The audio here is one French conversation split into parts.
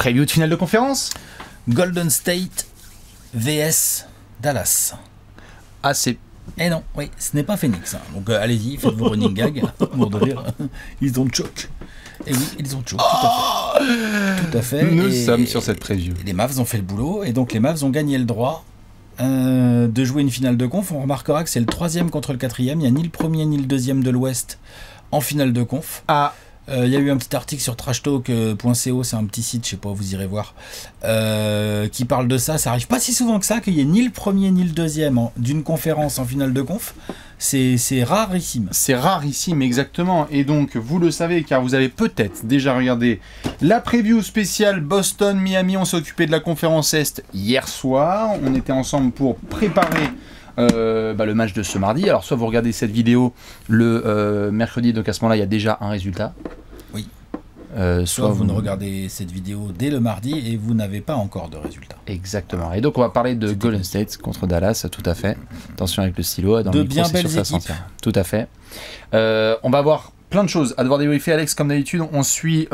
Preview de finale de conférence. Golden State vs Dallas. Assez. Eh non, oui, ce n'est pas Phoenix. Hein. Donc allez-y, faites vos running gags. Mort de rire. Ils ont choke. Et oui, ils ont choke, tout à fait. Nous sommes sur cette preview. Les Mavs ont fait le boulot, et donc les Mavs ont gagné le droit de jouer une finale de conf. On remarquera que c'est le 3e contre le 4e. Il n'y a ni le 1er ni le 2e de l'Ouest en finale de conf. Ah. Il y a eu un petit article sur trashtalk.co, c'est un petit site, je sais pas, vous irez voir, qui parle de ça. Ça arrive pas si souvent que ça, qu'il y ait ni le 1er ni le 2e d'une conférence en finale de conf. C'est rarissime. C'est rarissime, exactement. Et donc, vous le savez, car vous avez peut-être déjà regardé la preview spéciale Boston-Miami. On s'est occupé de la conférence Est hier soir. On était ensemble pour préparer le match de ce mardi. Alors, soit vous regardez cette vidéo le mercredi, donc à ce moment-là, il y a déjà un résultat. Oui. Soit vous ne regardez cette vidéo dès le mardi et vous n'avez pas encore de résultat. Exactement. Et donc on va parler de Golden State contre Dallas, tout à fait. Attention avec le stylo, dans de le micro, bien c'est belles sûr, ça équipes. tout à fait. On va avoir plein de choses à devoir débriefer, Alex, comme d'habitude. On suit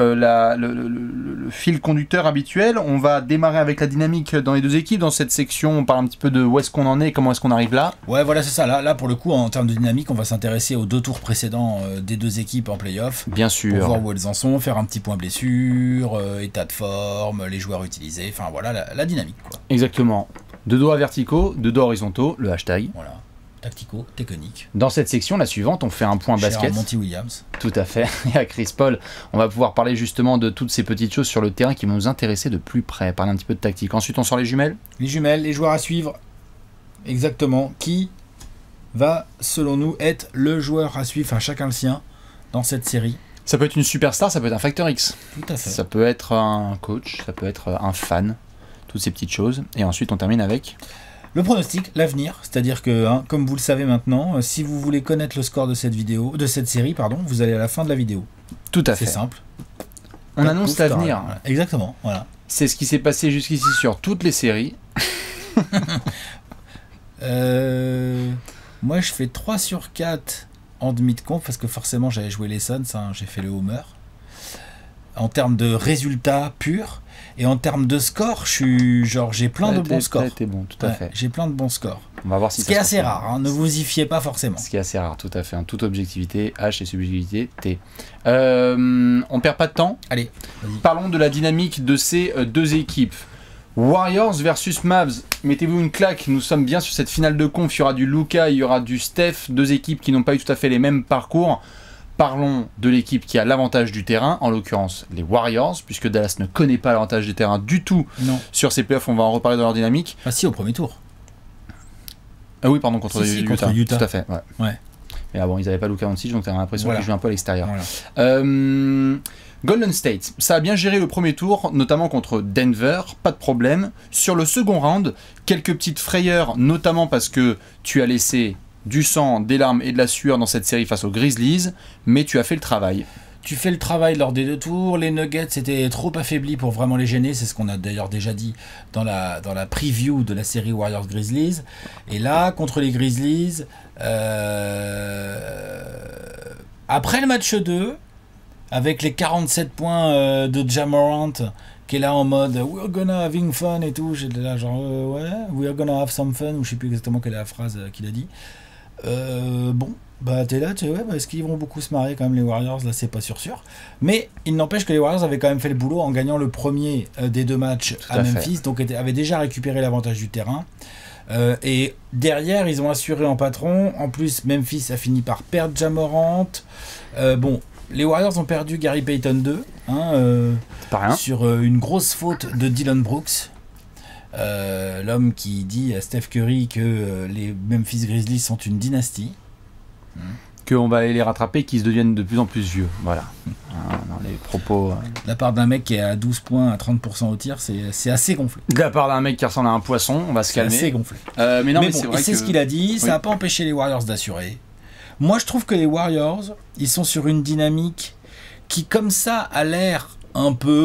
le fil conducteur habituel. On va démarrer avec la dynamique dans les deux équipes. Dans cette section, on parle un petit peu de où est-ce qu'on en est, comment est-ce qu'on arrive là. Ouais, voilà, c'est ça. Là, pour le coup, en termes de dynamique, on va s'intéresser aux 2 tours précédents des 2 équipes en play-off. Bien sûr. Pour voir où elles en sont, faire un petit point blessure, état de forme, les joueurs utilisés. Enfin, voilà, la dynamique, quoi. Exactement. 2 doigts verticaux, 2 doigts horizontaux, le hashtag. Voilà. Tactico, technique. Dans cette section, la suivante, on fait un point basket. Monty Williams. Tout à fait. Et à Chris Paul, on va pouvoir parler justement de toutes ces petites choses sur le terrain qui vont nous intéresser de plus près. Parler un petit peu de tactique. Ensuite, on sort les jumelles. Les jumelles, les joueurs à suivre. Exactement. Qui va, selon nous, être le joueur à suivre, enfin chacun le sien, dans cette série. Ça peut être une superstar, ça peut être un facteur X. Tout à fait. Ça peut être un coach, ça peut être un fan. Toutes ces petites choses. Et ensuite, on termine avec... le pronostic, l'avenir, c'est-à-dire que, comme vous le savez maintenant, si vous voulez connaître le score de cette série, vous allez à la fin de la vidéo. Tout à fait. C'est simple. On annonce l'avenir. Voilà. Exactement, voilà. C'est ce qui s'est passé jusqu'ici sur toutes les séries. Moi, je fais 3 sur 4 en demi de conf, parce que forcément, j'avais joué les Suns, hein, j'ai fait le homer. En termes de résultats purs, et en termes de score, j'ai plein de bons scores. T'es bon, tout à fait. J'ai plein de bons scores. On va voir si ce qui est assez rare, hein, ne vous y fiez pas forcément. Ce qui est assez rare, tout à fait. En toute objectivité, H et subjectivité, T. On perd pas de temps. Allez, parlons de la dynamique de ces 2 équipes. Warriors versus Mavs. Mettez-vous une claque, nous sommes bien sur cette finale de conf. Il y aura du Luka, il y aura du Steph. 2 équipes qui n'ont pas eu tout à fait les mêmes parcours. Parlons de l'équipe qui a l'avantage du terrain, en l'occurrence les Warriors, puisque Dallas ne connaît pas l'avantage du terrain du tout. Non. Sur ces playoffs. On va en reparler dans leur dynamique. Ah si, au premier tour. Ah oui, pardon, contre Utah. Tout à fait, ouais. Mais bon, ils n'avaient pas Luka Doncic, donc tu as l'impression qu'ils jouent un peu à l'extérieur. Voilà. Golden State, ça a bien géré le premier tour, notamment contre Denver, pas de problème. Sur le second round, quelques petites frayeurs, notamment parce que tu as laissé du sang, des larmes et de la sueur dans cette série face aux Grizzlies, mais tu as fait le travail. Tu fais le travail lors des 2 tours, les Nuggets étaient trop affaiblis pour vraiment les gêner, c'est ce qu'on a d'ailleurs déjà dit dans la preview de la série Warriors-Grizzlies. Et là, contre les Grizzlies, après le match 2, avec les 47 points de Ja Morant, qui est là en mode we're gonna having fun et tout, j'étais là genre ouais, we're gonna have some fun, ou je sais plus exactement quelle est la phrase qu'il a dit. Bon, bah t'es là, est-ce qu'ils vont beaucoup se marrer quand même les Warriors, là c'est pas sûr. Mais il n'empêche que les Warriors avaient quand même fait le boulot en gagnant le premier des 2 matchs à Memphis, donc avaient déjà récupéré l'avantage du terrain. Et derrière, ils ont assuré en patron. En plus, Memphis a fini par perdre Ja Morant. Bon, les Warriors ont perdu Gary Payton 2 sur une grosse faute de Dillon Brooks. L'homme qui dit à Steph Curry que les Memphis Grizzlies sont une dynastie. Qu'on va aller les rattraper, qu'ils se deviennent de plus en plus vieux. Voilà. Dans les propos. De la part d'un mec qui est à 12 points à 30% au tir, c'est assez gonflé. De la part d'un mec qui ressemble à un poisson, on va se calmer. C'est assez gonflé. Mais non, mais bon, c'est vrai c'est ce qu'il a dit, ça n'a pas empêché les Warriors d'assurer. Moi, je trouve que les Warriors, ils sont sur une dynamique qui, comme ça, a l'air un peu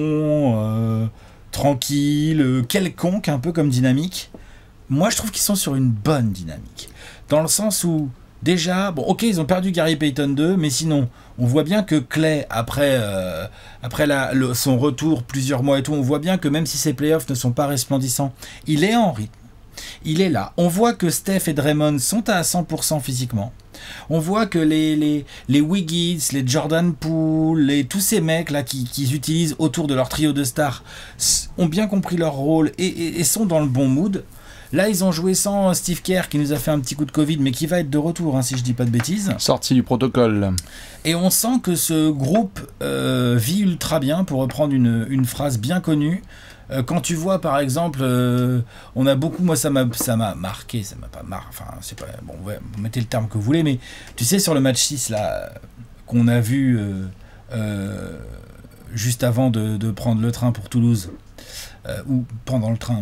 tranquille, quelconque, un peu comme dynamique. Moi, je trouve qu'ils sont sur une bonne dynamique. Dans le sens où déjà, bon, ok, ils ont perdu Gary Payton 2, mais sinon, on voit bien que Clay, après son retour, plusieurs mois et tout, on voit bien que même si ses playoffs ne sont pas resplendissants, il est en rythme. Il est là. On voit que Steph et Draymond sont à 100% physiquement. On voit que les Wiggins, les Jordan Poole, tous ces mecs là qu'ils utilisent autour de leur trio de stars ont bien compris leur rôle et sont dans le bon mood. Là, ils ont joué sans Steve Kerr qui nous a fait un petit coup de Covid, mais qui va être de retour, hein, si je dis pas de bêtises. Sorti du protocole. Et on sent que ce groupe vit ultra bien, pour reprendre une phrase bien connue. Quand tu vois par exemple, on a beaucoup, moi ça m'a marqué, ça m'a pas marqué, enfin c'est pas, bon ouais, vous mettez le terme que vous voulez, mais tu sais sur le match 6 là, qu'on a vu juste avant de prendre le train pour Toulouse, ou pendant le train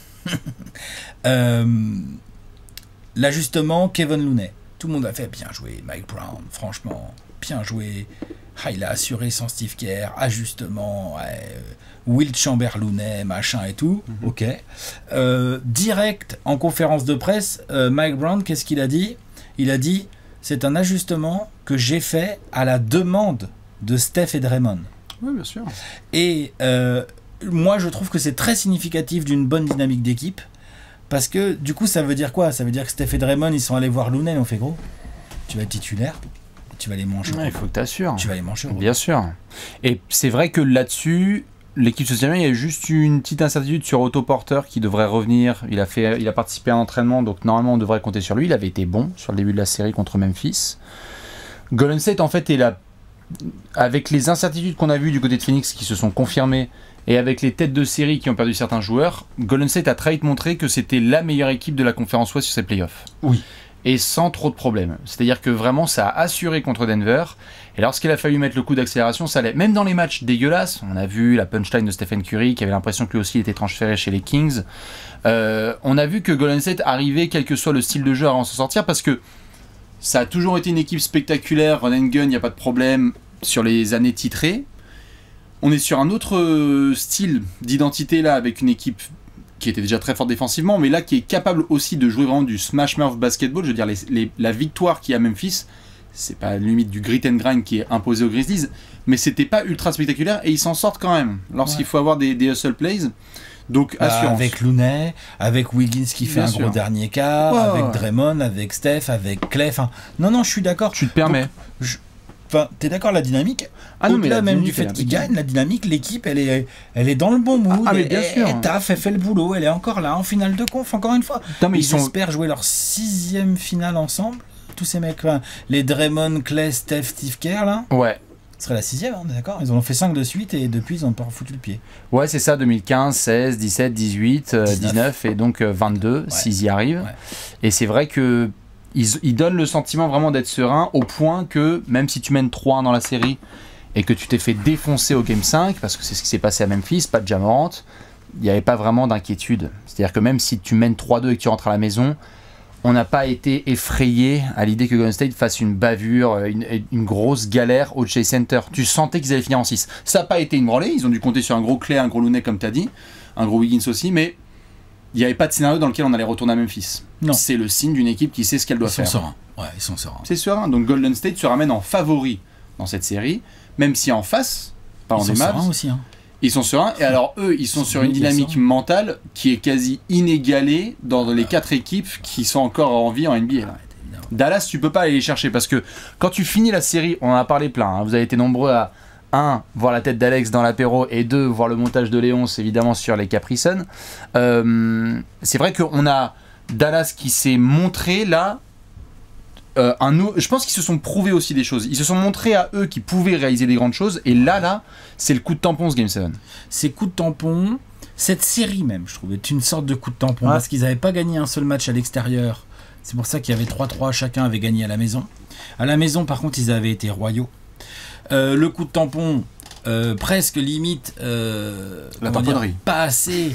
même, l'ajustement Kevin Looney, tout le monde a fait bien joué, Mike Brown, franchement, bien joué. Il a assuré sans Steve Kerr, ajustement, Wilt Chamberlain, machin et tout, ok. Direct en conférence de presse, Mike Brown, qu'est-ce qu'il a dit? Il a dit, c'est un ajustement que j'ai fait à la demande de Steph et Draymond. Oui, bien sûr. Et moi, je trouve que c'est très significatif d'une bonne dynamique d'équipe, parce que du coup, ça veut dire quoi? Ça veut dire que Steph et Draymond, ils sont allés voir Looney, ils ont fait gros, tu vas être titulaire. Tu vas les manger. Il faut que tu assures. Tu vas les manger. Bien sûr. Et c'est vrai que là-dessus, l'équipe se tient bien. Il y a juste une petite incertitude sur Otto Porter qui devrait revenir. Il a participé à un entraînement, donc normalement on devrait compter sur lui. Il avait été bon sur le début de la série contre Memphis. Golden State en fait est là, avec les incertitudes qu'on a vues du côté de Phoenix qui se sont confirmées et avec les têtes de série qui ont perdu certains joueurs. Golden State a très vite montré que c'était la meilleure équipe de la conférence Ouest sur ces playoffs. Oui. Et sans trop de problèmes. C'est-à-dire que vraiment, ça a assuré contre Denver. Et lorsqu'il a fallu mettre le coup d'accélération, ça allait. Même dans les matchs dégueulasses, on a vu la punchline de Stephen Curry, qui avait l'impression que lui aussi était transféré chez les Kings. On a vu que Golden State arrivait, quel que soit le style de jeu, à en s'en sortir, parce que ça a toujours été une équipe spectaculaire, run and gun, il n'y a pas de problème, sur les années titrées. On est sur un autre style d'identité, là, avec une équipe qui était déjà très forte défensivement, mais là qui est capable aussi de jouer vraiment du smash mouth basketball. Je veux dire, la victoire qu'il y a à Memphis, c'est pas limite du grit and grind qui est imposé aux Grizzlies, mais c'était pas ultra spectaculaire et ils s'en sortent quand même lorsqu'il faut avoir des hustle plays. Donc assurance. Avec Looney, avec Wiggins qui fait un gros dernier quart, avec Draymond, avec Steph, avec Clay. Enfin, non, je suis d'accord. Tu te permets. Enfin, t'es d'accord, la dynamique, au-delà même du fait qu'il gagne, la dynamique, l'équipe, elle est dans le bon mood, mais bien sûr. Elle fait le boulot, elle est encore là en finale de conf, encore une fois. Non, mais ils espèrent jouer leur 6e finale ensemble, tous ces mecs, les Draymond, Clay, Steve Kerr, là. Ouais. Ce serait la 6e, on est d'accord? Ils en ont fait 5 de suite et depuis, ils ont pas foutu le pied. Ouais, c'est ça, 2015, 16, 17, 18, 19 et donc 22, s'ils y arrivent. Ouais. Et c'est vrai que ils donnent le sentiment vraiment d'être serein au point que même si tu mènes 3-1 dans la série et que tu t'es fait défoncer au Game 5, parce que c'est ce qui s'est passé à Memphis, pas de Ja Morant, il n'y avait pas vraiment d'inquiétude. C'est-à-dire que même si tu mènes 3-2 et que tu rentres à la maison, on n'a pas été effrayé à l'idée que Golden State fasse une bavure, une grosse galère au Chase Center. Tu sentais qu'ils allaient finir en 6. Ça n'a pas été une branlée, ils ont dû compter sur un gros Clay, un gros Looney comme tu as dit, un gros Wiggins aussi, mais il n'y avait pas de scénario dans lequel on allait retourner à Memphis. Non. C'est le signe d'une équipe qui sait ce qu'elle doit faire. Sereins. Ouais, ils sont sereins. C'est serein. Donc Golden State se ramène en favori dans cette série, même si en face, parlant des Mavs, aussi, hein. Ils sont sereins. Et alors eux, ils sont sur une dynamique mentale qui est quasi inégalée dans les 4 équipes qui sont encore en vie en NBA. Là. Dallas, tu peux pas aller les chercher parce que quand tu finis la série, on en a parlé plein, hein, vous avez été nombreux à 1. Voir la tête d'Alex dans l'apéro et 2. Voir le montage de Léonce évidemment sur les Capri Sun. C'est vrai qu'on a Dallas qui s'est montré là. Je pense qu'ils se sont prouvés aussi des choses. Ils se sont montrés à eux qu'ils pouvaient réaliser des grandes choses. Et là, c'est le coup de tampon ce Game 7. Ces coups de tampon, cette série même, je trouve, est une sorte de coup de tampon. Parce qu'ils n'avaient pas gagné un seul match à l'extérieur. C'est pour ça qu'il y avait 3-3, chacun avait gagné à la maison. À la maison, par contre, ils avaient été royaux. Le coup de tampon, presque limite, la tamponnerie. Pas assez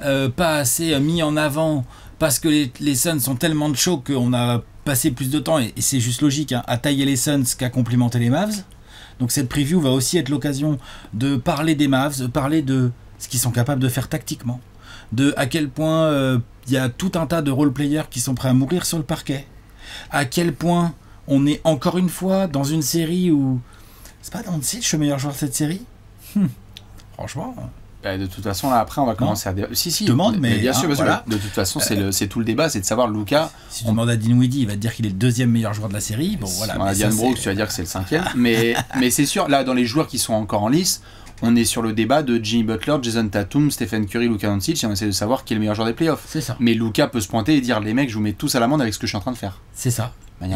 mis en avant, parce que les Suns sont tellement de choc qu'on a passé plus de temps, et c'est juste logique, hein, à tailler les Suns qu'à complimenter les Mavs. Donc cette preview va aussi être l'occasion de parler des Mavs, de parler de ce qu'ils sont capables de faire tactiquement, de à quel point il y a tout un tas de role-players qui sont prêts à mourir sur le parquet, à quel point on est encore une fois dans une série où c'est pas Doncic le meilleur joueur de cette série. Franchement. De toute façon, là, après, on va commencer à... Si, demande, mais bien sûr, voilà. De toute façon, c'est tout le débat, c'est de savoir, Luka... Si tu demandes à Dinwiddie, il va te dire qu'il est le 2e meilleur joueur de la série. Bon, voilà. À Diane Brooks, tu vas dire que c'est le 5e. mais c'est sûr, là, dans les joueurs qui sont encore en lice, on est sur le débat de Jimmy Butler, Jason Tatum, Stephen Curry, Luka Doncic, et on essaie de savoir qui est le meilleur joueur des playoffs. C'est ça. Mais Luka peut se pointer et dire, les mecs, je vous mets tous à l'amende avec ce que je suis en train de faire. C'est ça.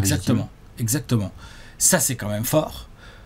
Exactement. Ça, c'est quand même fort.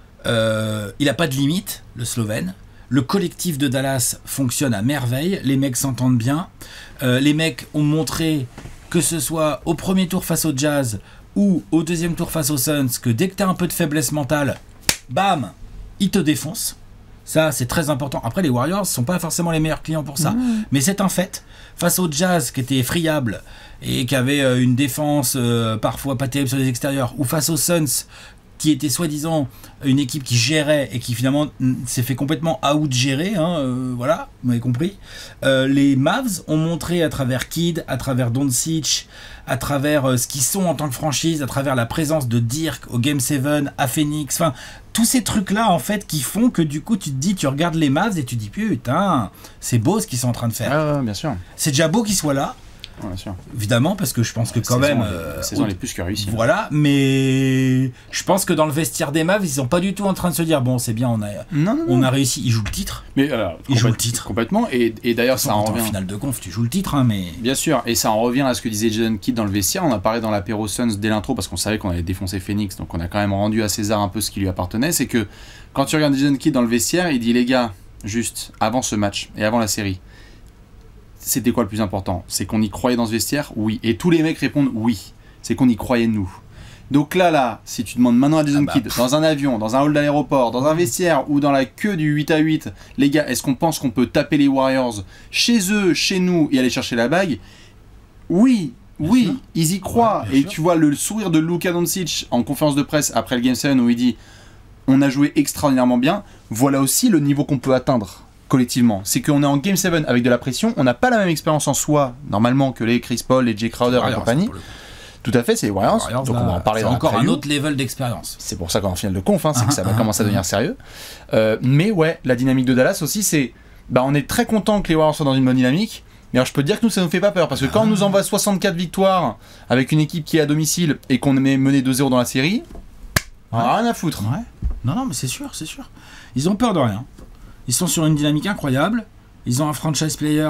Il n'a pas de limite, le Slovène. Le collectif de Dallas fonctionne à merveille, les mecs s'entendent bien, les mecs ont montré, que ce soit au premier tour face au Jazz ou au deuxième tour face aux Suns, que dès que tu as un peu de faiblesse mentale, bam, ils te défoncent. Ça, c'est très important. Après, les Warriors ne sont pas forcément les meilleurs clients pour ça, mais c'est un fait. Face au Jazz, qui était friable et qui avait une défense parfois pas terrible sur les extérieurs, ou face aux Suns, qui était soi-disant une équipe qui gérait et qui finalement s'est fait complètement out-gérer, voilà, vous m'avez compris. Les Mavs ont montré à travers Kidd, à travers Doncic, à travers ce qu'ils sont en tant que franchise, à travers la présence de Dirk au Game 7, à Phoenix, enfin, tous ces trucs-là, en fait, qui font que du coup, tu te dis, tu regardes les Mavs et tu te dis, putain, c'est beau ce qu'ils sont en train de faire. Ah, bien sûr. C'est déjà beau qu'ils soient là. Ouais, bien sûr. Évidemment, parce que je pense que quand même... La saison est plus que réussie. Voilà, mais je pense que dans le vestiaire des Mavs, ils sont pas du tout en train de se dire, bon, c'est bien, on a réussi. Ils jouent le titre. Mais alors, ils jouent le titre. Complètement. Et d'ailleurs, ça en revient... En finale de conf, tu joues le titre, mais... Bien sûr, et ça en revient à ce que disait Jason Kidd dans le vestiaire. On a parlé dans l'apéro Suns dès l'intro, parce qu'on savait qu'on allait défoncer Phoenix, donc on a quand même rendu à César un peu ce qui lui appartenait. C'est que quand tu regardes Jason Kidd dans le vestiaire, il dit, les gars, juste avant ce match et avant la série, c'était quoi le plus important? C'est qu'on y croyait dans ce vestiaire? Oui. Et tous les mecs répondent oui. C'est qu'on y croyait nous. Donc là, si tu demandes maintenant à Jason Kidd, dans un avion, dans un hall d'aéroport, dans un vestiaire ou dans la queue du 8-8, les gars, est-ce qu'on pense qu'on peut taper les Warriors chez eux, chez nous et aller chercher la bague? Oui. Oui, ils y croient. Ouais, et tu vois le sourire de Luka Doncic en conférence de presse après le Game 7 où il dit on a joué extraordinairement bien. Voilà aussi le niveau qu'on peut atteindre collectivement. C'est qu'on est en Game 7 avec de la pression, on n'a pas la même expérience en soi, normalement, que les Chris Paul, les Jay Crowder et compagnie. Tout à fait, c'est les Warriors. Donc on va en parler dans encore un autre level d'expérience. C'est pour ça qu'en finale de conf, c'est que ça va commencer à devenir sérieux. Mais ouais, la dynamique de Dallas aussi, c'est... on est très content que les Warriors soient dans une bonne dynamique, mais alors je peux te dire que nous, ça nous fait pas peur, parce que quand on nous envoie 64 victoires avec une équipe qui est à domicile et qu'on est mené 2-0 dans la série, on a rien à foutre. Ouais. Non, mais c'est sûr. Ils ont peur de rien. Ils sont sur une dynamique incroyable. Ils ont un franchise player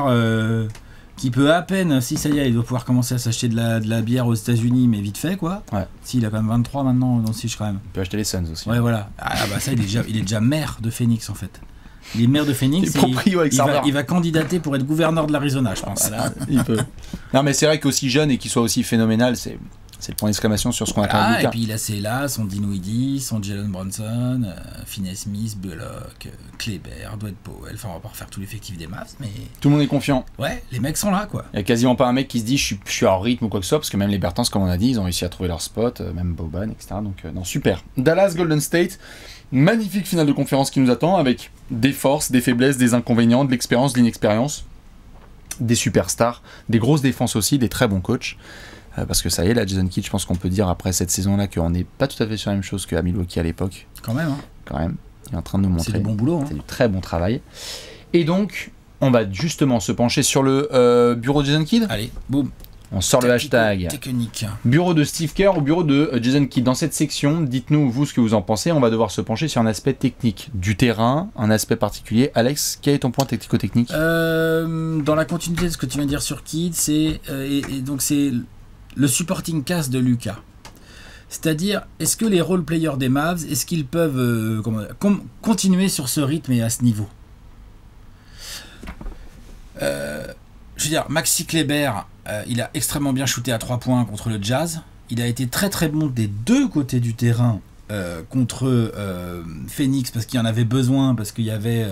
qui peut à peine, si ça y est, il doit pouvoir commencer à s'acheter de la bière aux États-Unis, mais vite fait, quoi. Ouais. S'il a quand même 23 maintenant, dans Siege quand même. Il peut acheter les Suns aussi. Ouais, voilà. Ça, il est déjà maire de Phoenix, en fait. Il est maire de Phoenix. Il va candidater pour être gouverneur de l'Arizona, je pense. Il peut. Non, mais c'est vrai qu'aussi jeune et qu'il soit aussi phénoménal, c'est le point d'exclamation sur ce qu'on attend de Luka. Et puis il a ses là, son Dinwiddie, son Jalen Brunson, Finney-Smith, Bullock, Kleber, Dwight Powell. Enfin, on va pas refaire tout l'effectif des Mavs, mais... Tout le monde est confiant. Ouais, les mecs sont là, quoi. Il y a quasiment pas un mec qui se dit je suis en rythme ou quoi que ce soit, parce que même les Bertans, comme on a dit, ils ont réussi à trouver leur spot, même Boban, etc. Donc, non, super. Dallas, Golden State, magnifique finale de conférence qui nous attend, avec des forces, des faiblesses, des inconvénients, de l'expérience, de l'inexpérience, des superstars, des grosses défenses aussi, des très bons coachs. Parce que ça y est, là, Jason Kidd, je pense qu'on peut dire après cette saison-là qu'on n'est pas tout à fait sur la même chose qu'à Milwaukee à l'époque. Quand même. Il est en train de nous montrer. C'est du bon boulot. C'est du très bon travail. Et donc, on va justement se pencher sur le bureau de Jason Kidd. Allez, boum. On sort le hashtag. Technique. Bureau de Steve Kerr ou bureau de Jason Kidd. Dans cette section, dites-nous vous ce que vous en pensez. On va devoir se pencher sur un aspect technique du terrain, un aspect particulier. Alex, quel est ton point technico-technique? Dans la continuité de ce que tu viens de dire sur Kidd, c'est donc c'est le supporting cast de Luka. C'est-à-dire, est-ce que les role-players des Mavs, est-ce qu'ils peuvent continuer sur ce rythme et à ce niveau? Je veux dire, Maxi Kleber, il a extrêmement bien shooté à 3 points contre le Jazz. Il a été très très bon des deux côtés du terrain contre Phoenix, parce qu'il en avait besoin, parce qu'il y avait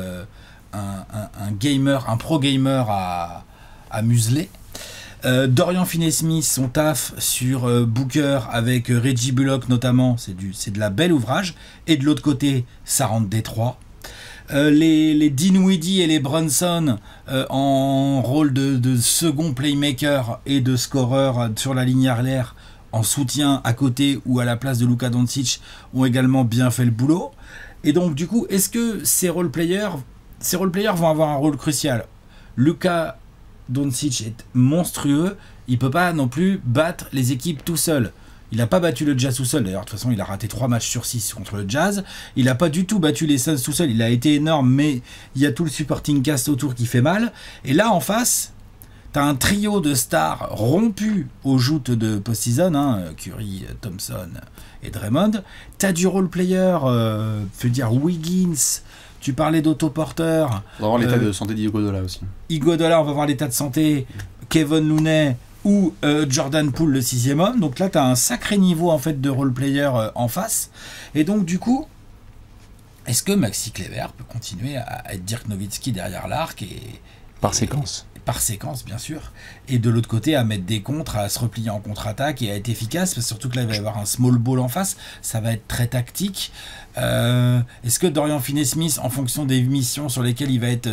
un pro gamer à museler. Dorian Finney-Smith, son taf sur Booker avec Reggie Bullock notamment, c'est de la belle ouvrage. Et de l'autre côté, ça rentre Détroit. Les Dinwiddie et les Brunson en rôle de second playmaker et de scoreur sur la ligne arrière en soutien à côté ou à la place de Luka Doncic ont également bien fait le boulot. Et donc du coup, est-ce que ces role-players vont avoir un rôle crucial? Luka Doncic est monstrueux, il peut pas non plus battre les équipes tout seul. Il n'a pas battu le Jazz tout seul, d'ailleurs de toute façon il a raté 3 matchs sur 6 contre le Jazz. Il n'a pas du tout battu les Suns tout seul, il a été énorme, mais il y a tout le supporting cast autour qui fait mal. Et là en face, t'as un trio de stars rompus aux joutes de post-season, hein, Curry, Thompson et Draymond. T'as du role-player, je veux dire Wiggins, tu parlais d'auto-porteur. On va voir l'état de santé d'Iguodala aussi. Iguodala, on va voir l'état de santé, Kevin Looney ou Jordan Poole, le 6e homme. Donc là, tu as un sacré niveau en fait de role-player en face. Et donc du coup, est-ce que Maxi Kleber peut continuer à être Dirk Nowitzki derrière l'arc par séquence? Par séquence, bien sûr. Et de l'autre côté, à mettre des contres, à se replier en contre-attaque et à être efficace. Parce que surtout que là, il va y avoir un small ball en face. Ça va être très tactique. Est-ce que Dorian Finney-Smith, en fonction des missions sur lesquelles il va être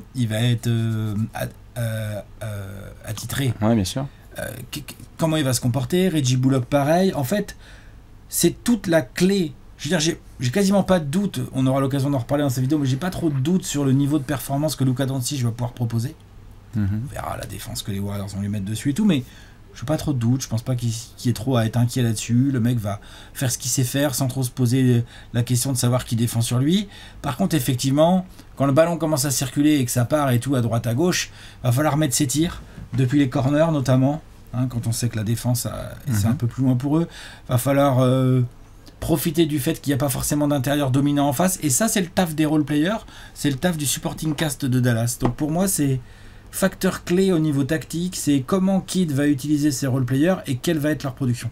attitré, ouais, bien sûr. Comment il va se comporter? Reggie Bullock, pareil. En fait, c'est toute la clé. Je veux dire, j'ai quasiment pas de doute. On aura l'occasion d'en reparler dans cette vidéo, mais j'ai pas trop de doute sur le niveau de performance que Luka Doncic va pouvoir proposer. On verra la défense que les Warriors vont lui mettre dessus et tout, mais je n'ai pas trop de doute. Je pense pas qu'il y ait trop à être inquiet là-dessus. Le mec va faire ce qu'il sait faire sans trop se poser la question de savoir qui défend sur lui. Par contre, effectivement, quand le ballon commence à circuler et que ça part et tout à droite à gauche, va falloir mettre ses tirs depuis les corners notamment. Hein, quand on sait que la défense c'est un peu plus loin pour eux, va falloir profiter du fait qu'il n'y a pas forcément d'intérieur dominant en face. Et ça, c'est le taf des role-players, c'est le taf du supporting cast de Dallas. Donc pour moi, c'est facteur clé au niveau tactique, c'est comment Kidd va utiliser ses role-players et quelle va être leur production.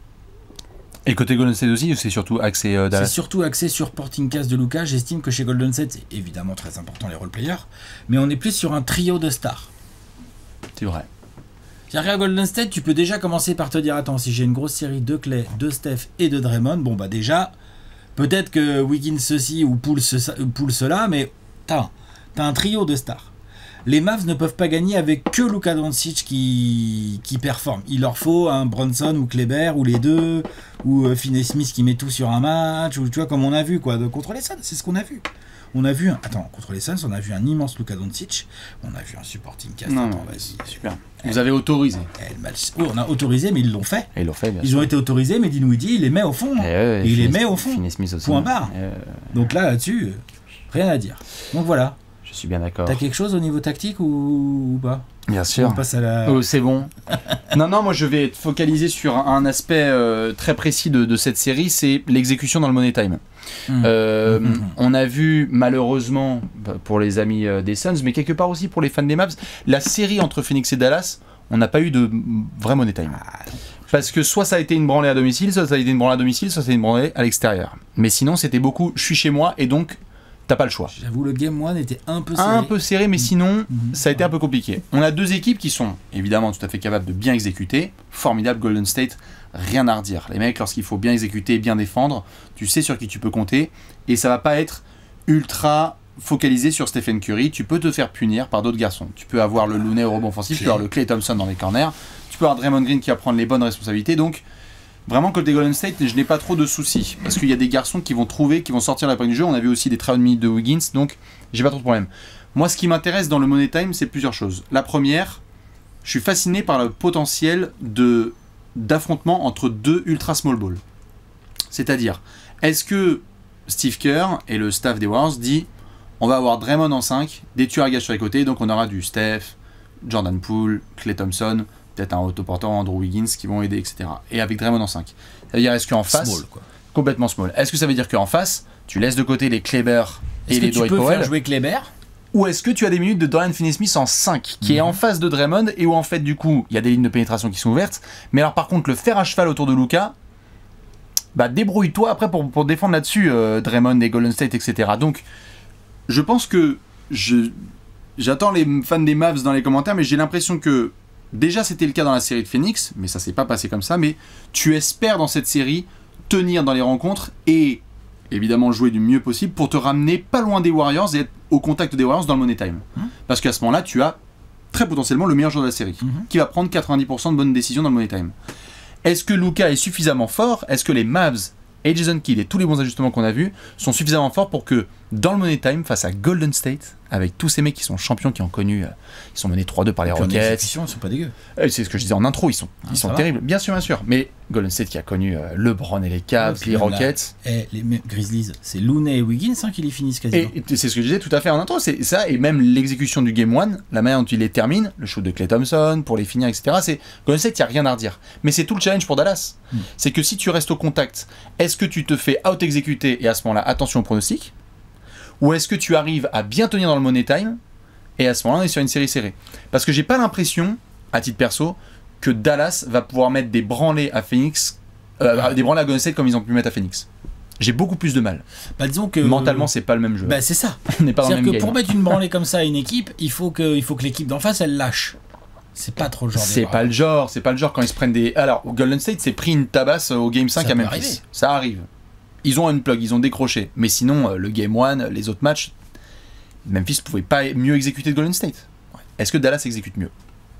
Et côté Golden State aussi, c'est surtout axé Dallas? C'est surtout axé sur supporting cast de Luka. J'estime que chez Golden State, c'est évidemment très important les role-players, mais on est plus sur un trio de stars. C'est vrai. C'est-à-dire qu'à Golden State, tu peux déjà commencer par te dire, attends, si j'ai une grosse série de Clay, de Steph et de Draymond, bon bah déjà, peut-être que Wiggins ceci ou Poole cela, mais t'as un trio de stars. Les Mavs ne peuvent pas gagner avec que Luka Doncic qui performe. Il leur faut un Brunson ou Kleber ou les deux, ou Finney-Smith qui met tout sur un match, ou tu vois, comme on a vu quoi, contre les Suns, c'est ce qu'on a vu. On a vu, contre les Suns, on a vu un immense Luka Doncic, on a vu un supporting cast. Vas-y, super. Vous avez autorisé. Oui, on a autorisé, mais ils l'ont fait. Et ils l'ont fait, bien sûr. Ils ont été autorisés, mais Dinwiddie, il les met au fond. Et il les met au fond. Aussi. Point barre. Donc là-dessus, rien à dire. Donc voilà. Je suis bien d'accord. T'as quelque chose au niveau tactique ou pas? Bien sûr. On passe à la... Oh, c'est bon. non, moi je vais être focalisé sur un aspect très précis de cette série, c'est l'exécution dans le Money Time. On a vu malheureusement pour les amis des Suns, mais quelque part aussi pour les fans des Mavs, la série entre Phoenix et Dallas, on n'a pas eu de vrai Money Time. Parce que soit ça a été une branlée à domicile, soit ça a été une branlée à domicile, soit ça a été une branlée à l'extérieur. Mais sinon c'était beaucoup, je suis chez moi et donc t'as pas le choix. J'avoue, le Game 1 était un peu serré. Un peu serré, mais sinon, ça a été un peu compliqué. On a deux équipes qui sont évidemment tout à fait capables de bien exécuter. Formidable, Golden State, rien à redire. Les mecs, lorsqu'il faut bien exécuter, bien défendre, tu sais sur qui tu peux compter. Et ça va pas être ultra focalisé sur Stephen Curry. Tu peux te faire punir par d'autres garçons. Tu peux avoir le Looney au rebond offensif, tu peux avoir le Klay Thompson dans les corners, tu peux avoir Draymond Green qui va prendre les bonnes responsabilités. Donc, vraiment, côté Golden State, je n'ai pas trop de soucis. Parce qu'il y a des garçons qui vont trouver, qui vont sortir la du jeu. On a vu aussi des très hautes minutes de Wiggins, donc j'ai pas trop de problème. Moi, ce qui m'intéresse dans le Money Time, c'est plusieurs choses. La première, je suis fasciné par le potentiel d'affrontement entre deux ultra small ball. C'est-à-dire, est-ce que Steve Kerr et le staff des Warriors dit on va avoir Draymond en 5, des tueurs à gages sur les côtés, donc on aura du Steph, Jordan Poole, Klay Thompson, peut-être un autoporteur, Andrew Wiggins qui vont aider, etc. Et avec Draymond en 5. Ça veut dire, est-ce qu'en face... Small, quoi. Complètement small. Est-ce que ça veut dire qu'en face, tu laisses de côté les Kleber et les Dwight Powell? Est-ce que tu peux faire jouer Kleber? Ou est-ce que tu as des minutes de Dorian Finney-Smith en 5, qui est en face de Draymond, et où en fait, du coup, il y a des lignes de pénétration qui sont ouvertes, mais alors par contre, le fer à cheval autour de Luka, bah débrouille-toi après pour défendre là-dessus, Draymond et Golden State, etc. Donc, je pense que j'attends les fans des Mavs dans les commentaires, mais j'ai l'impression que déjà c'était le cas dans la série de Phoenix, mais ça s'est pas passé comme ça, mais tu espères dans cette série tenir dans les rencontres et évidemment jouer du mieux possible pour te ramener pas loin des Warriors et être au contact des Warriors dans le Money Time. Parce qu'à ce moment-là, tu as très potentiellement le meilleur joueur de la série, qui va prendre 90% de bonnes décisions dans le Money Time. Est-ce que Luka est suffisamment fort? Est-ce que les Mavs et Jason Kidd et tous les bons ajustements qu'on a vus sont suffisamment forts pour que dans le Money Time, face à Golden State, avec tous ces mecs qui sont champions, qui ont connu, ils sont menés 3-2 par les Rockets. Ils sont pas dégueux. C'est ce que je disais en intro, ils sont terribles. Bien sûr. Mais Golden State qui a connu LeBron et les Cavs, les Rockets. Et les Grizzlies, c'est Looney et Wiggins qui les finissent quasiment. Et c'est ce que je disais tout à fait en intro, c'est ça, et même l'exécution du Game 1, la manière dont il les termine, le shoot de Klay Thompson, pour les finir, etc. C'est Golden State, il n'y a rien à redire. Mais c'est tout le challenge pour Dallas. C'est que si tu restes au contact, est-ce que tu te fais out-exécuter, et à ce moment-là, attention au pronostic, ou est-ce que tu arrives à bien tenir dans le Money Time, et à ce moment-là, on est sur une série serrée. Parce que j'ai pas l'impression, à titre perso, que Dallas va pouvoir mettre des branlées à Phoenix, des branlées à Golden State comme ils ont pu mettre à Phoenix. J'ai beaucoup plus de mal. Disons que mentalement, c'est pas le même jeu. C'est ça. On n'est pas dans le même game. C'est-à-dire que pour mettre une branlée comme ça à une équipe, il faut que l'équipe d'en face, elle lâche. C'est pas trop le genre. C'est pas le genre quand ils se prennent des. Alors, Golden State s'est pris une tabasse au Game 5 à Memphis. Ça arrive. Ils ont un plug, ils ont décroché. Mais sinon, le Game 1, les autres matchs, Memphis pouvait pas mieux exécuter de Golden State. Est-ce que Dallas exécute mieux?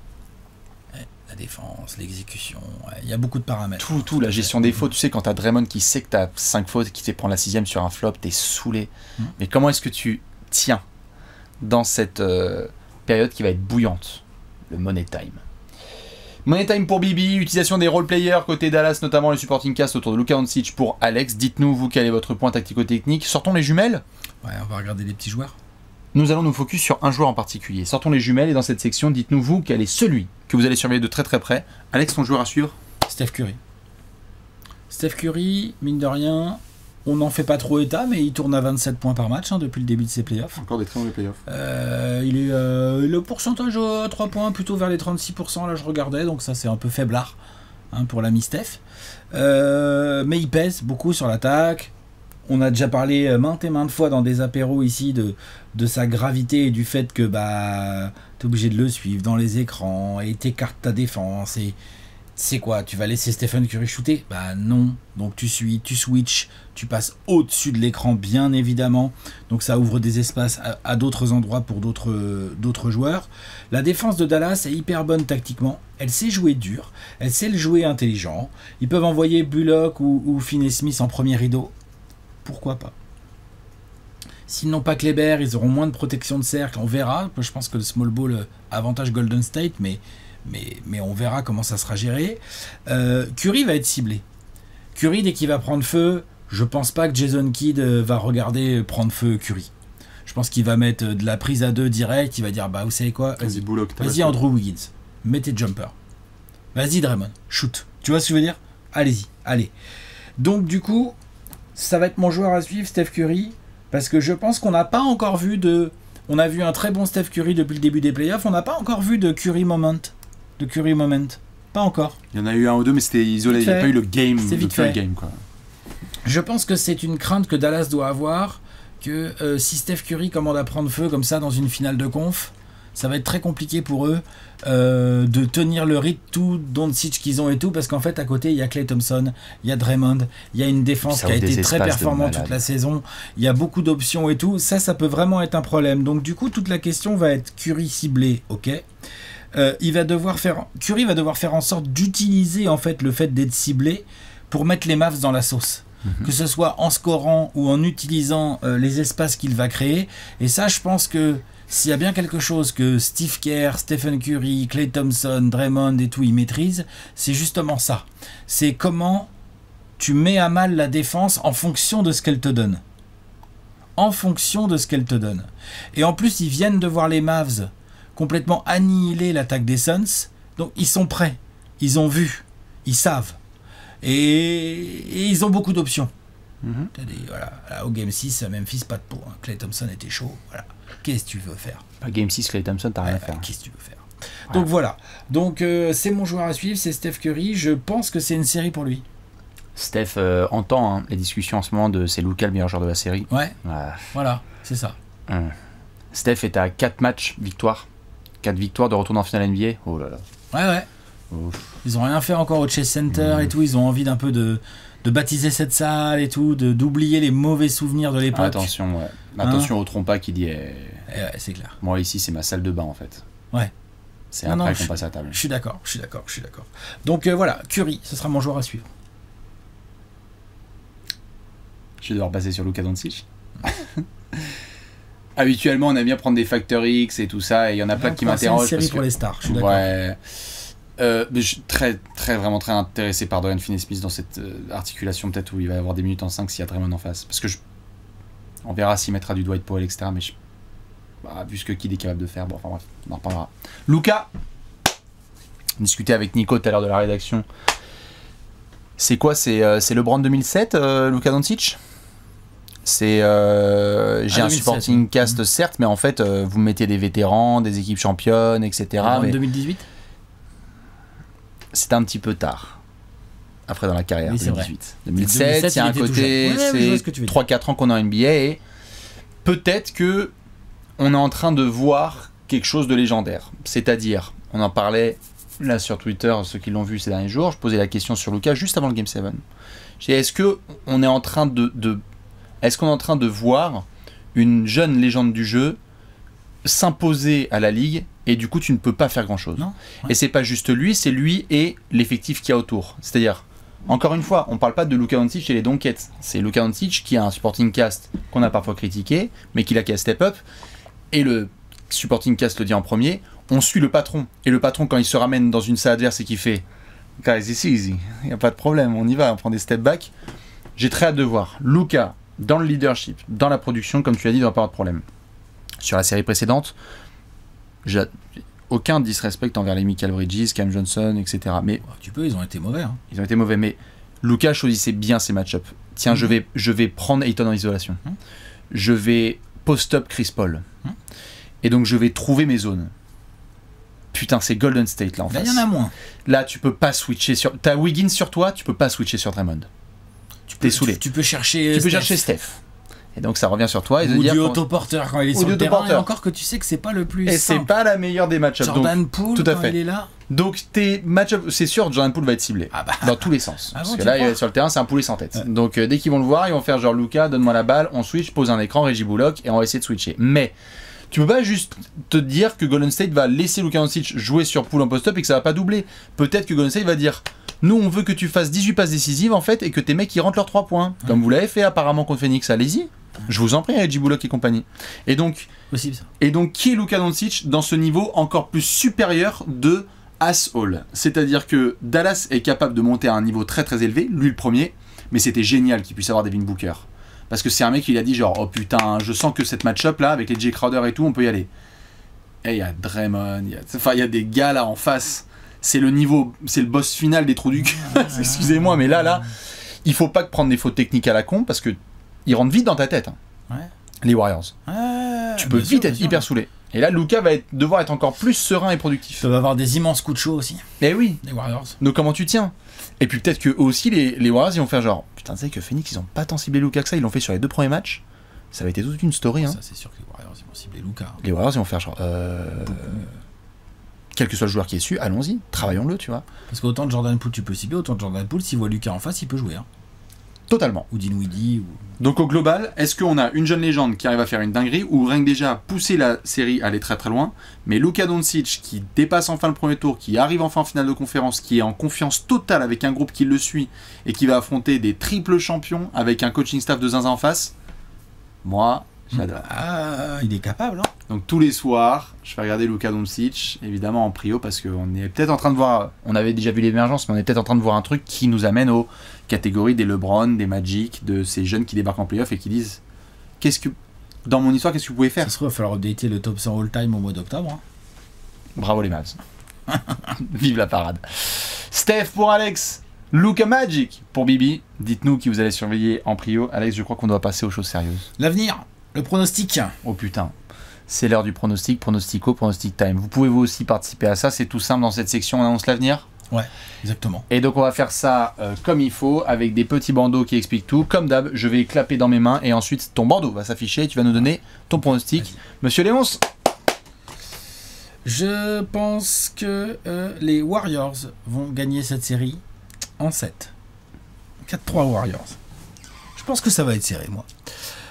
La défense, l'exécution, il y a beaucoup de paramètres. Tout, la gestion des fautes. Tu sais, quand t'as Draymond qui sait que t'as 5 fautes et qui te prend la 6ème sur un flop, t'es saoulé. Mais comment est-ce que tu tiens dans cette période qui va être bouillante? Le Money Time. Money Time pour Bibi, utilisation des role-players côté Dallas, notamment le supporting cast autour de Luka Doncic pour Alex. Dites-nous, vous, quel est votre point tactico-technique. Sortons les jumelles. Ouais, on va regarder les petits joueurs. Nous allons nous focus sur un joueur en particulier. Sortons les jumelles et dans cette section, dites-nous, vous, quel est celui que vous allez surveiller de très très près. Alex, ton joueur à suivre? Steph Curry. Steph Curry, mine de rien, on n'en fait pas trop état, mais il tourne à 27 points par match depuis le début de ses playoffs. Encore des très bons playoffs. Il est le pourcentage à 3 points plutôt vers les 36%, là je regardais, donc ça c'est un peu faiblard pour l'ami Steph. Mais il pèse beaucoup sur l'attaque. On a déjà parlé maintes et maintes fois dans des apéros ici de sa gravité et du fait que t'es obligé de le suivre dans les écrans et t'écartes ta défense et c'est quoi, tu vas laisser Stephen Curry shooter? Non, donc tu switches, tu passes au-dessus de l'écran bien évidemment, donc ça ouvre des espaces à d'autres endroits pour d'autres joueurs. La défense de Dallas est hyper bonne tactiquement, elle sait jouer dur, elle sait le jouer intelligent, ils peuvent envoyer Bullock ou Finney-Smith en premier rideau, pourquoi pas. S'ils n'ont pas Kleber, ils auront moins de protection de cercle, on verra, je pense que le small ball avantage Golden State, mais on verra comment ça sera géré. Curry va être ciblé. Curry, dès qu'il va prendre feu, je pense pas que Jason Kidd va regarder prendre feu Curry. Je pense qu'il va mettre de la prise à 2 direct, il va dire vous savez quoi, vas-y Andrew Wiggins, mets tes jumpers. Vas-y Draymond, shoot. Tu vois ce que je veux dire? Allez-y, allez. Donc du coup, ça va être mon joueur à suivre, Steph Curry, parce que je pense qu'on n'a pas encore vu on a vu un très bon Steph Curry depuis le début des playoffs, on n'a pas encore vu de Curry moment. Pas encore. Il y en a eu un ou deux, mais c'était isolé. Il n'y a pas eu le game. C'est vite fait. Game, quoi. Je pense que c'est une crainte que Dallas doit avoir, que si Steph Curry commande à prendre feu comme ça dans une finale de conf, ça va être très compliqué pour eux de tenir le rythme tout Doncic qu'ils ont et tout, parce qu'en fait à côté il y a Klay Thompson, il y a Draymond, il y a une défense qui a été très performante toute la saison, il y a beaucoup d'options et tout, ça peut vraiment être un problème. Donc du coup toute la question va être Curry ciblé, ok. Curry va devoir faire en sorte d'utiliser en fait le fait d'être ciblé pour mettre les Mavs dans la sauce, que ce soit en scorant ou en utilisant les espaces qu'il va créer. Et ça, je pense que s'il y a bien quelque chose que Steve Kerr, Stephen Curry, Klay Thompson, Draymond et tout ils maîtrisent, c'est justement ça. C'est comment tu mets à mal la défense en fonction de ce qu'elle te donne. En fonction de ce qu'elle te donne. Et en plus, ils viennent de voir les Mavs complètement annihiler l'attaque des Suns, donc ils sont prêts, ils ont vu, ils savent, et ils ont beaucoup d'options. Voilà, au Game 6, Memphis, pas de peau, Klay Thompson était chaud, voilà. Qu'est-ce que tu veux faire? Game 6, Klay Thompson, t'as rien à faire. Qu'est-ce que tu veux faire? Donc voilà, c'est mon joueur à suivre, c'est Steph Curry, je pense que c'est une série pour lui. Steph entend les discussions en ce moment de c'est Luka le meilleur joueur de la série. Voilà, c'est ça. Steph est à 4 matchs victoires. 4 victoires de retour en finale NBA. Oh là là. Ouais. Ouf. Ils ont rien fait encore au Chase Center et tout. Ils ont envie d'un peu de baptiser cette salle et tout, d'oublier les mauvais souvenirs de l'époque. Attention au trompa qui dit c'est clair. Moi ici c'est ma salle de bain en fait. Ouais. C'est après qu'on passe à table. Je suis d'accord. Donc voilà, Curry, ce sera mon joueur à suivre. Je vais devoir passer sur Luka Doncic. Habituellement, on aime bien prendre des facteurs X et tout ça, et il y en a plein qui m'interrogent. C'est une série pour les stars, je suis d'accord. Ouais. Je suis vraiment très intéressé par Dorian Finney-Smith dans cette articulation, peut-être où il va y avoir des minutes en 5 s'il y a Draymond en face. Parce que on verra s'il mettra du Dwight Powell, etc. Mais vu ce que Kidd est capable de faire, bon, enfin bref, on en reparlera. Luka, discuté avec Nico tout à l'heure de la rédaction. C'est quoi? C'est LeBron 2007, Luka Doncic? J'ai un supporting cast certes, mais en fait vous mettez des vétérans, des équipes championnes, etc. En 2018 c'était un petit peu tard après dans la carrière. Oui, 2017 il y a un côté, c'est 3-4 ans qu'on est en NBA et peut-être que on est en train de voir quelque chose de légendaire, c'est-à-dire on en parlait là sur Twitter, ceux qui l'ont vu ces derniers jours, je posais la question sur Luka juste avant le Game 7. Est-ce qu'on est en train est-ce qu'on est en train de voir une jeune légende du jeu s'imposer à la ligue et du coup tu ne peux pas faire grand chose. Ouais. Et c'est pas juste lui, c'est lui et l'effectif qu'il y a autour. C'est-à-dire, encore une fois, on parle pas de Luka Doncic et les Donkettes. C'est Luka Doncic qui a un supporting cast qu'on a parfois critiqué, mais qui a qu'à step up. Et le supporting cast le dit en premier, on suit le patron. Et le patron, quand il se ramène dans une salle adverse et qu'il fait « Guys, it's easy, il n'y a pas de problème, on y va, on prend des step back », j'ai très hâte de voir Luka dans le leadership, dans la production, comme tu l'as dit, il n'y aura pas de problème. Sur la série précédente, j'ai aucun disrespect envers les Michael Bridges, Cam Johnson, etc. Mais ils ont été mauvais. Hein. Ils ont été mauvais, mais Luka choisissait bien ses match-up. Tiens, je vais prendre Ayton en isolation. Je vais post-up Chris Paul. Et donc, je vais trouver mes zones. Putain, c'est Golden State, là, en face. Là, il y en a moins. Là, tu peux pas switcher sur... T'as Wiggins sur toi, tu peux pas switcher sur Draymond. T'es saoulé. Tu peux chercher Steph. Et donc ça revient sur toi. Ou du autoporteur quand il est sur le terrain. Et encore que tu sais que c'est pas le plus simple. Et c'est pas la meilleure des match-ups. Jordan Poole quand il est là. Donc tes match-ups, c'est sûr, Jordan Poole va être ciblé. Dans tous les sens. Parce que là, il est sur le terrain, c'est un poulet sans tête. Ouais. Donc dès qu'ils vont le voir, ils vont faire genre Luka, donne-moi la balle, on switch, pose un écran, Reggie Bullock, et on va essayer de switcher. Mais tu peux pas juste te dire que Golden State va laisser Luka Doncic jouer sur Poole en post-up et que ça va pas doubler. Peut-être que Golden State va dire... Nous, on veut que tu fasses 18 passes décisives, en fait, et que tes mecs, ils rentrent leurs 3 points. Comme vous l'avez fait apparemment contre Phoenix, allez-y. Je vous en prie, Reggie Bullock et compagnie. Et donc, possible, ça. Et donc qui est Luka Doncic dans ce niveau encore plus supérieur de As-All? C'est-à-dire que Dallas est capable de monter à un niveau très très élevé, lui le premier, mais c'était génial qu'il puisse avoir Devin Booker. Parce que c'est un mec qui a dit genre, oh putain, je sens que cette match-up là, avec les Jay Crowder et tout, on peut y aller. Et il y a Draymond, il y a des gars là en face. C'est le niveau, c'est le boss final des trous du cul. Excusez-moi, mais là, il faut pas prendre des fautes techniques à la con parce que ils rentrent vite dans ta tête. Les Warriors. Tu peux vite être hyper saoulé. Et là, Luka va devoir être encore plus serein et productif. Ils peuvent avoir des immenses coups de chaud aussi. Mais oui. Les Warriors. Donc comment tu tiens? Et puis peut-être que eux aussi, les Warriors, ils vont faire genre, putain, tu sais que Phoenix, ils ont pas tant ciblé Luka que ça, ils l'ont fait sur les 2 premiers matchs. Ça va être toute une story. Ça, c'est sûr que les Warriors, ils vont cibler Luka. Les Warriors, ils vont faire genre... Quel que soit le joueur qui est dessus, allons-y, travaillons-le, tu vois. Parce qu'autant de Jordan Poole tu peux cibler, autant de Jordan Poole, s'il voit Luka en face, il peut jouer. Hein. Totalement. Ou Dinwiddie. Donc au global, est-ce qu'on a une jeune légende qui arrive à faire une dinguerie ou rien que déjà pousser la série à aller très très loin, mais Luka Doncic qui dépasse enfin le premier tour, qui arrive enfin en finale de conférence, qui est en confiance totale avec un groupe qui le suit et qui va affronter des triples champions avec un coaching staff de zinzin en face, moi... j'adore. Ah, il est capable. Hein. Donc tous les soirs, je fais regarder Luka Doncic, évidemment en prio, parce qu'on est peut-être en train de voir, on avait déjà vu l'émergence, mais on est peut-être en train de voir un truc qui nous amène aux catégories des LeBron, des Magic, de ces jeunes qui débarquent en playoff et qui disent, dans mon histoire, qu'est-ce que vous pouvez faire? Ça se trouve, il va falloir updater le top 100 all-time au mois d'octobre. Hein. Bravo les Mavs. Vive la parade. Steph pour Alex, Luka Magic pour Bibi. Dites-nous qui vous allez surveiller en prio. Alex, je crois qu'on doit passer aux choses sérieuses. L'avenir. Le pronostic. Oh putain, c'est l'heure du pronostic, pronostic time. Vous pouvez vous aussi participer à ça, c'est tout simple dans cette section, on annonce l'avenir. Ouais, exactement. Et donc on va faire ça comme il faut, avec des petits bandeaux qui expliquent tout. Comme d'hab, je vais clapper dans mes mains et ensuite ton bandeau va s'afficher et tu vas nous donner ton pronostic. Vas-y. Monsieur Léonce. Je pense que les Warriors vont gagner cette série en 7. 4-3 Warriors. Je pense que ça va être serré, moi.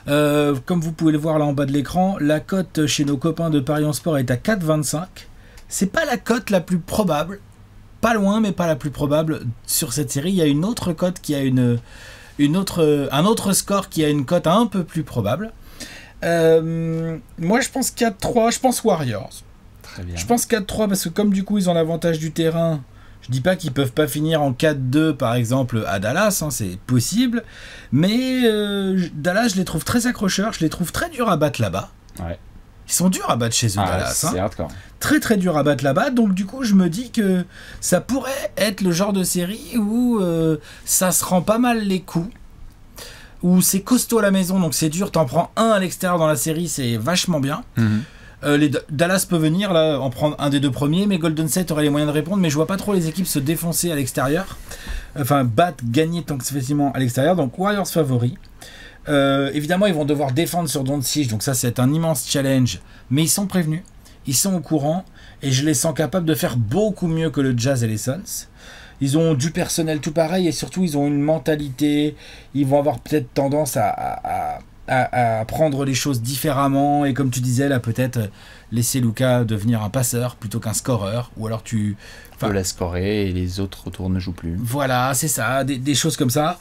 Comme vous pouvez le voir là en bas de l'écran, la cote chez nos copains de Paris en Sport est à 4,25. c'est pas la cote la plus probable, pas loin, mais pas la plus probable sur cette série. Il y a une autre cote qui a un autre score qui a une cote un peu plus probable. Moi, je pense 4-3, je pense Warriors. Très bien. Je pense 4-3 parce que comme du coup, ils ont l'avantage du terrain, je dis pas qu'ils peuvent pas finir en 4-2 par exemple à Dallas, c'est possible, mais Dallas, je les trouve très accrocheurs, je les trouve très durs à battre là-bas. Ouais. Ils sont durs à battre chez eux, Dallas. C'est hardcore. Très très dur à battre là-bas, donc du coup je me dis que ça pourrait être le genre de série où ça se rend pas mal les coups, où c'est costaud à la maison, donc c'est dur, t'en prends un à l'extérieur dans la série, c'est vachement bien. Dallas peut venir là en prendre un des deux premiers, mais Golden State aurait les moyens de répondre, mais je vois pas trop les équipes se défoncer à l'extérieur, enfin gagner tant que c'est facilement à l'extérieur, donc Warriors favoris. Évidemment ils vont devoir défendre sur Doncic, donc ça c'est un immense challenge, mais ils sont prévenus, ils sont au courant, et je les sens capables de faire beaucoup mieux que le Jazz et les Suns. Ils ont du personnel tout pareil, et surtout ils ont une mentalité, ils vont avoir peut-être tendance à prendre les choses différemment, et comme tu disais là, peut-être laisser Luka devenir un passeur plutôt qu'un scoreur, ou alors tu peux la scorer et les autres autour ne jouent plus. Voilà, c'est ça, des choses comme ça.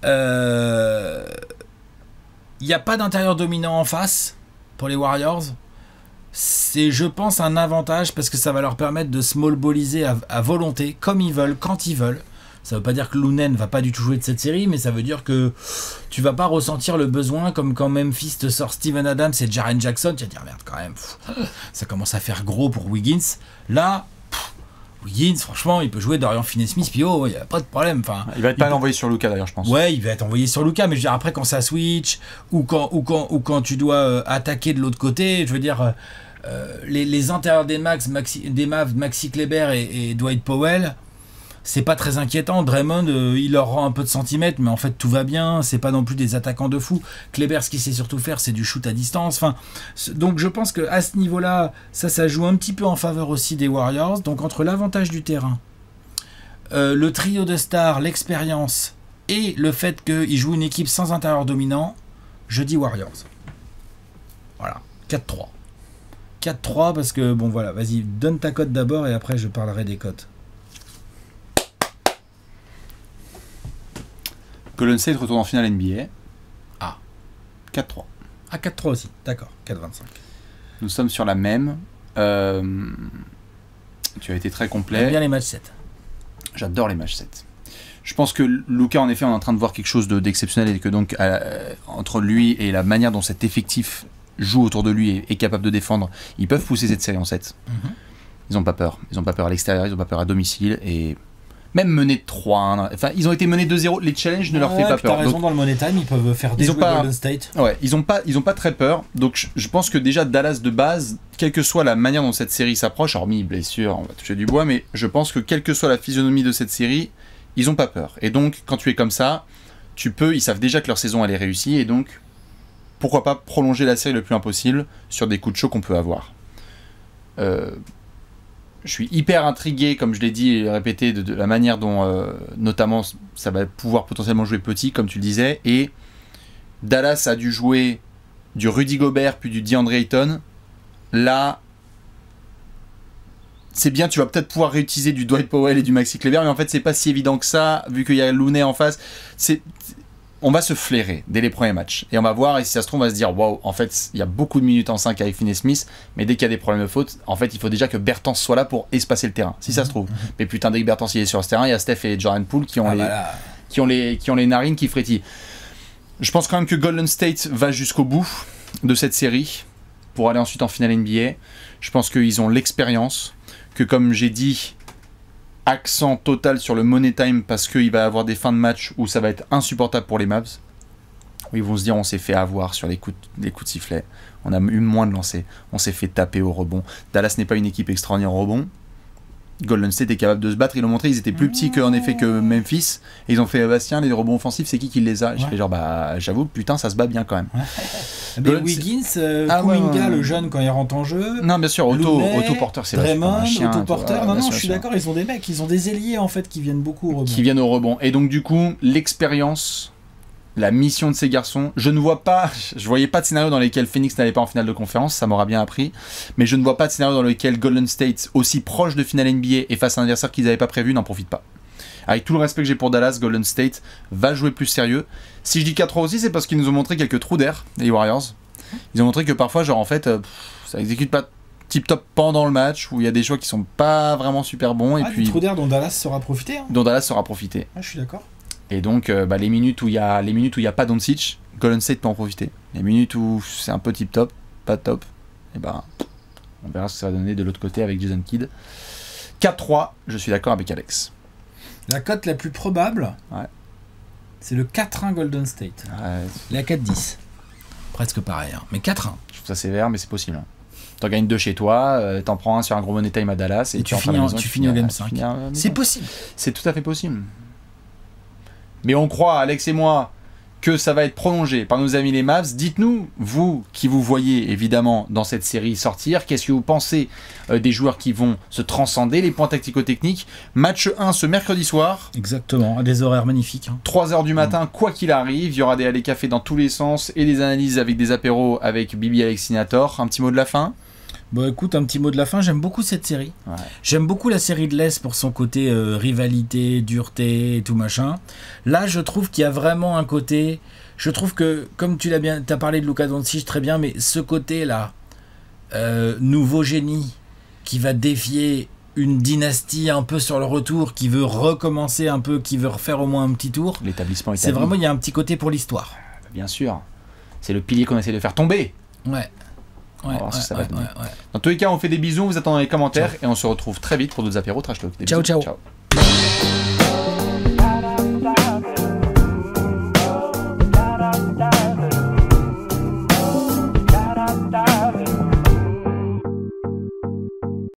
Il n'y a pas d'intérieur dominant en face pour les Warriors. C'est, je pense, un avantage parce que ça va leur permettre de small balliser à volonté, comme ils veulent, quand ils veulent. Ça ne veut pas dire que Looney ne va pas du tout jouer de cette série, mais ça veut dire que tu vas pas ressentir le besoin comme quand Memphis te sort Steven Adams et Jaren Jackson. Tu vas dire, merde, quand même, ça commence à faire gros pour Wiggins. Là, Wiggins, franchement, il peut jouer Dorian Finney-Smith, puis il n'y a pas de problème. Enfin, il va être pas envoyé sur Luka d'ailleurs, je pense. Ouais, il va être envoyé sur Luka, mais je veux dire, après, quand ça switch, ou quand tu dois attaquer de l'autre côté, je veux dire, les intérieurs des Mavs, Maxi Kleber et Dwight Powell, c'est pas très inquiétant. Draymond, il leur rend un peu de centimètres, mais en fait tout va bien, c'est pas non plus des attaquants de fou. Kleber, ce qu'il sait surtout faire, c'est du shoot à distance. Enfin, donc je pense qu'à ce niveau-là, ça joue un petit peu en faveur aussi des Warriors. Donc entre l'avantage du terrain, le trio de stars, l'expérience et le fait qu'ils jouent une équipe sans intérieur dominant, je dis Warriors. Voilà, 4-3. 4-3 parce que, bon voilà, vas-y, donne ta cote d'abord et après je parlerai des cotes. Golden State retourne en finale NBA. Ah. 4-3. Ah, 4-3 aussi, d'accord, 4-25. Nous sommes sur la même. Tu as été très complet. J'aime bien les matchs 7. J'adore les matchs 7. Je pense que Luka, en effet, on est en train de voir quelque chose d'exceptionnel et que donc, entre lui et la manière dont cet effectif joue autour de lui et est capable de défendre, ils peuvent pousser cette série en 7. Ils n'ont pas peur. Ils n'ont pas peur à l'extérieur, ils n'ont pas peur à domicile et... Même menés de 3-1. Enfin, ils ont été menés 2-0. Les challenges ne leur fait pas peur. T'as raison, donc, dans le Money Time, ils peuvent faire déjouer Golden State. Ouais, ils ont pas très peur. Donc, je pense que déjà, Dallas de base, quelle que soit la manière dont cette série s'approche, hormis blessure, on va toucher du bois, mais je pense que quelle que soit la physionomie de cette série, ils ont pas peur. Et donc, quand tu es comme ça, ils savent déjà que leur saison, elle est réussie. Et donc, pourquoi pas prolonger la série le plus loin possible sur des coups de chaud qu'on peut avoir. Je suis hyper intrigué, comme je l'ai dit et répété, de la manière dont, notamment, ça va pouvoir potentiellement jouer petit, comme tu le disais. Et Dallas a dû jouer du Rudy Gobert puis du DeAndre Ayton. Là, c'est bien, tu vas peut-être pouvoir réutiliser du Dwight Powell et du Maxi Kleber, mais en fait, c'est pas si évident que ça, vu qu'il y a Looney en face. On va se flairer dès les premiers matchs. Et on va voir, et si ça se trouve, on va se dire, waouh, en fait, il y a beaucoup de minutes en 5 avec Finney-Smith, mais dès qu'il y a des problèmes de faute, en fait, il faut déjà que Bertans soit là pour espacer le terrain, si ça se trouve. Mais putain, dès que Bertans il est sur ce terrain, il y a Steph et Jordan Poole qui ont, qui ont les narines qui frétillent. Je pense quand même que Golden State va jusqu'au bout de cette série pour aller ensuite en finale NBA. Je pense qu'ils ont l'expérience, que comme j'ai dit, accent total sur le money time parce qu'il va y avoir des fins de match où ça va être insupportable pour les Mavs. Où ils vont se dire on s'est fait avoir sur les coups de sifflet. On a eu moins de lancers. On s'est fait taper au rebond. Dallas n'est pas une équipe extraordinaire au rebond. Golden State est capable de se battre. Ils l'ont montré, ils étaient plus petits en effet que Memphis. Et ils ont fait Bastien, les rebonds offensifs, c'est qui les a? Je fais genre j'avoue, putain, ça se bat bien quand même. Wiggins, Kuminga, le jeune quand il rentre en jeu. Non, bien sûr, autoporteur, c'est Draymond, autoporteur. Non, je suis d'accord, ils ont des mecs, ils ont des ailiers en fait qui viennent beaucoup au rebond. Qui viennent au rebond. Et donc du coup, l'expérience la mission de ces garçons. Je voyais pas de scénario dans lesquels Phoenix n'allait pas en finale de conférence, ça m'aura bien appris, mais je ne vois pas de scénario dans lequel Golden State, aussi proche de finale NBA et face à un adversaire qu'ils n'avaient pas prévu, n'en profite pas. Avec tout le respect que j'ai pour Dallas, Golden State va jouer plus sérieux. Si je dis 4-3 aussi, c'est parce qu'ils nous ont montré quelques trous d'air, les Warriors. Ils ont montré que parfois, genre en fait, ça exécute pas tip-top pendant le match, où il y a des choix qui sont pas vraiment super bons. Et puis trous d'air dont Dallas saura profiter. Hein. Dont Dallas saura profiter. Ah, je suis d'accord. Et donc, les minutes où il y a pas Doncic, Golden State peut en profiter. Les minutes où c'est un peu tip-top, pas top, et on verra ce que ça va donner de l'autre côté avec Jason Kidd. 4-3, je suis d'accord avec Alex. La cote la plus probable, c'est le 4-1 Golden State. La 4-10. Presque pareil, hein. Mais 4-1. Je trouve ça sévère, mais c'est possible. Hein. T'en gagnes 2 chez toi, t'en prends un sur un gros money time à Dallas, et tu finis au game 5. C'est possible. C'est tout à fait possible. Mais on croit, Alex et moi, que ça va être prolongé par nos amis les Mavs. Dites-nous, vous qui vous voyez évidemment dans cette série sortir, qu'est-ce que vous pensez des joueurs qui vont se transcender, les points tactico-techniques. Match 1 ce mercredi soir. Exactement, à des horaires magnifiques. 3h du matin, quoi qu'il arrive. Il y aura des allées café dans tous les sens et des analyses avec des apéros avec Bibi Alexinator. Un petit mot de la fin ? Bon, écoute, un petit mot de la fin. J'aime beaucoup cette série. Ouais. J'aime beaucoup la série de l'Est pour son côté rivalité, dureté et tout machin. Là, je trouve qu'il y a vraiment un côté... Je trouve que, comme t'as parlé de Luka Doncic très bien, mais ce côté-là, nouveau génie, qui va défier une dynastie un peu sur le retour, qui veut recommencer un peu, qui veut refaire au moins un petit tour. L'établissement c'est vraiment, il y a un petit côté pour l'histoire. Bien sûr. C'est le pilier qu'on essaie de faire tomber. Ouais. Dans tous les cas, on fait des bisous, vous attendez dans les commentaires. Ciao. Et on se retrouve très vite pour d'autres apéros Trash Talk. Ciao.